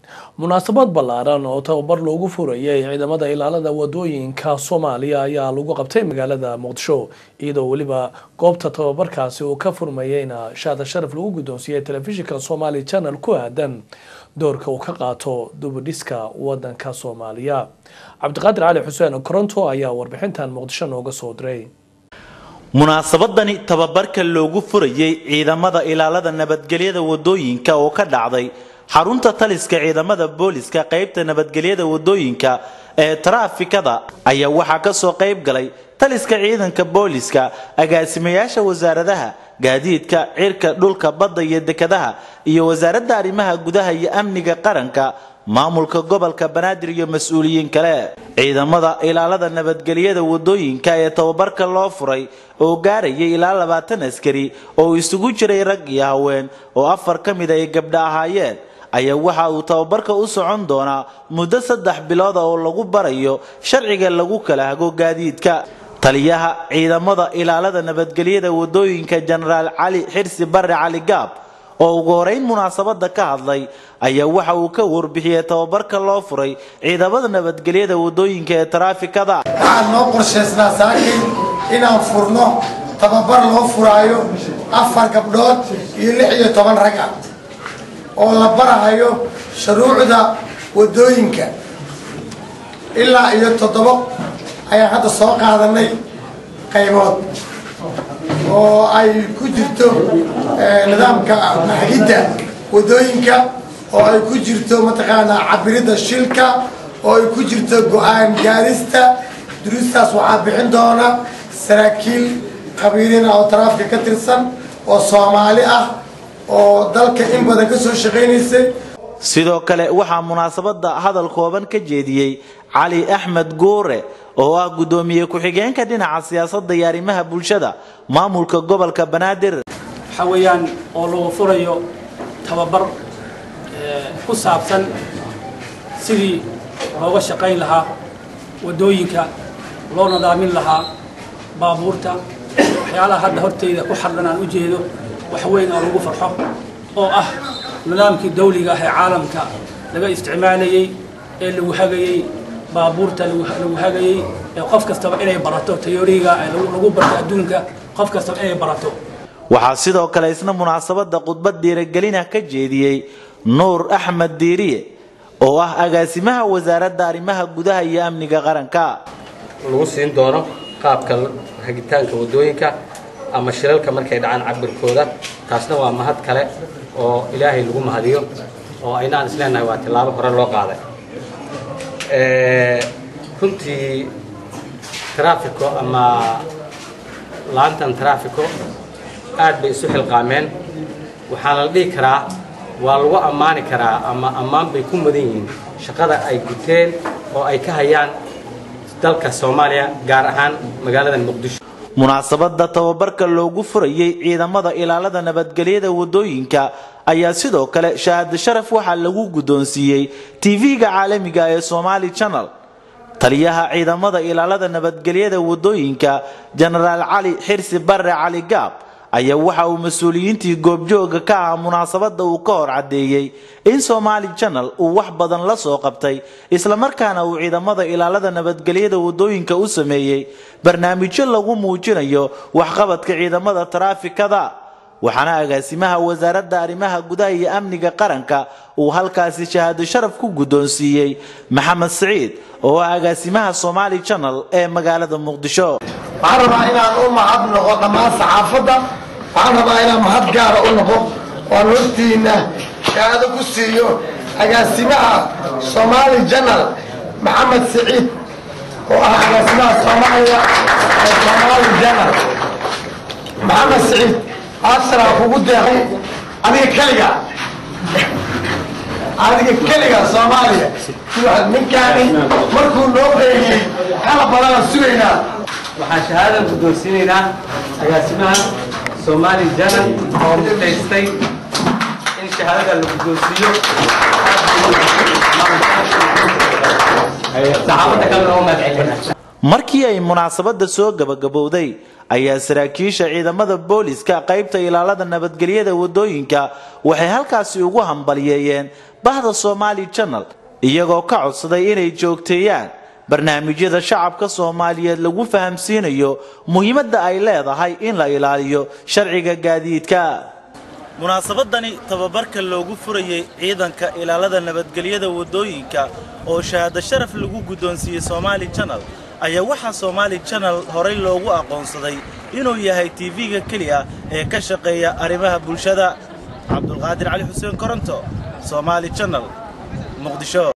munaasabad ballaaran oo tababar loogu furayay ciidamada ilaalada wadooyinka Soomaaliya ayaa lagu qabtay magaalada Muqdisho iyadoo waliba goobta tababarkaasi uu ka furmayayna shaada sharaf lagu gudoonsiyay telefishinka Somali Channel ku aadan doorka uu ka qaato dubudhiska wadanka Soomaaliya. Cabdiqaadir Cali Xuseen Koronto ayaa warbixintan Muqdisho nooga soo diray. munaasabadani tababarka loogu furayay ciidamada ilaalada nabadgelyada wadooyinka oo ka dhacday xarunta taliska ciidamada booliska qaybta nabadgelyada wadooyinka ee taraafikada ayaa waxa ka soo qayb galay taliska ciidanka booliska agaasimayaasha wasaaradaha gaadiidka cirka dhulka badda iyo dekedaha iyo wasaaradda arrimaha gudaha iyo amniga qaranka maamulka gobolka Banaadir iyo mas'uuliyiin kale ciidamada ilaalada nabadgelyada wadooyinka ee tababarka loo furay oo gaarayay ilaa 20 askari oo isugu jiray rag iyo haween oo 4 kamid ay gabdho ahaayeen ayaa waxa uu tababarka u socon doonaa muddo 3 bilood oo lagu barayo sharciga lagu kala hago gaadiidka taliyaha ciidamada ilaalada nabadgelyada wadooyinka General Ali Xirsi Barre Cali Gaab oo ugu horeyn munaasabada ka hadlay ayaa waxa uu ka warbixiyay tababarka loo furay ciidamada nabadgelyada wadooyinka ee taraafikada waxaan noo qorsheysnaa saakiin inaan furno tababar loo furaayo 4 gabdhood iyo 16 rag ah oo la barahayo shuruucda wadooyinka ilaa iyo 7 ayaan hadda soo qaadanay qaybood oo ay ku jirto nidaamka hagidda wadooyinka oo ay ku jirto mataqaana cabirida shilka oo ay ku jirto go'aan gaarista duruustaas waxaa bixin doona saraakiil qabiilina oo taraafika ka tirsan oo Soomaali ah oo dalka in badan ka soo shaqeynaysay sidoo kale waxa munaasabada hadal kooban ka jeediyay Ali Ahmed Goore oo ah gudoomiye ku xigeenka dhinaca siyaasadda iyo arrimaha bulshada maamulka gobolka Banaadir xawayaan oo loo furayo tababar ku saabsan sidii looga shaqeyn lahaa wadooyinka loo nadaamin lahaa baabuurta waxyaalaha hadda horteyda ku xardanaan u jeedo wax weyn oo lagu farxo oo ah nidaamkii dawliga ah ee caalamka laga isticmaalayay ee lagu hagayay baabuurta lagu hagayay ee qof kastaba inay barato teoriga ee lagu barto adduunka qof kastaba inay barato waxa sidoo kale isna munaasabada khudbad dhiirigelin ka jeediyay Nuur Axmed Diiriye oo ah agaasimaha wasaaradda arrimaha gudaha iyo amniga qaranka lagu siin doono qaabka hagitaanka wadooyinka ama shiralka markay dhacaan cabirkooda taasna waa mahad kale oo Ilaahay lagu mahadiyo oo aynaan isleenahay waa tilaabo hore loo qaaday runtii traafiko ama laantan traafiko aad bay isu xilqaameen waxaan la dhigi karaa waa lagu ammaani karaa ama ammaan bay ku mudan yihiin shaqada ay guteen oo ay ka hayaan dalka Soomaaliya gaar ahaan magaalada Muqdisho munaasabada tababarka loogu furayay ciidamada ilaalada nabadgelyada wadooyinka ayaa sidoo kale shahaado sharaf waxa lagu gudoonsiyay TV-ga caalamiga ee Somali Channel taliyaha ciidamada ilaalada nabadgelyada wadooyinka General Ali Xirsi Barre Cali Gaab ayaa waxa uu mas'uuliyiintii goobjooga ka ah munaasabada uu ka hor cadeeyay in Somali Channel uu wax badan la soo qabtay isla markaana uu ciidamada ilaalada nabadgelyada wadooyinka u sameeyay barnaamijyo lagu muujinayo waxqabadka ciidamada taraafikada waxaana agaasimaha wasaaradda arrimaha gudaha iyo amniga qaranka uu halkaasi shahaado sharaf ku gudoonsiyay Maxamed Saciid oo ah agaasimaha Somali Channel ee magaalada Muqdisho waxaan rabaa inaan u mahad noqo dhammaan saxaafadda waxaan rabaa inaan mahad gaar u noqo oo hortiina shahaado ku siiyo agaasimaha Somali Channel Maxamed Saciid oo ah agaasimaha Soomaaliya ee Somali Channel Maxamed Saciid asra ugu deeqay adiga kaliga Soomaaliya waxaan ninkaani markuu loo qeeyay kala badan suugaynaa waxaan shahaado guddoonsiinaynaa agaasimaha Somali Channel oo mutaystay in shahaadada la guddoonsiiyo saxaafadda kale oo magacayna markii ay munaasabada soo gabagabowday ayaa saraakiisha ciidamada booliska qaybta ilaalada nabadgelyada wadooyinka waxay halkaasi ugu hambalyeeyeen bahda Somali Channel iyagoo ka codsaday inay joogteeyaan barnaamijyada shacabka Soomaaliyeed lagu fahamsiinayo muhiimadda ay leedahay in la ilaaliyo sharciga gaadiidka. munaasabadani tababarka loogu furayay ciidanka ilaalada nabadgelyada wadooyinka oo shahaado sharaf lagu gudoonsiiyay Somali Channel ayaa waxa Somali Channel horay loogu aqoonsaday inuu yahay TV-ga kaliya ee ka shaqeeya arrimaha bulshada. Cabdulqaadir Cali Xuseen Koronto, Somali Channel, Muqdisho.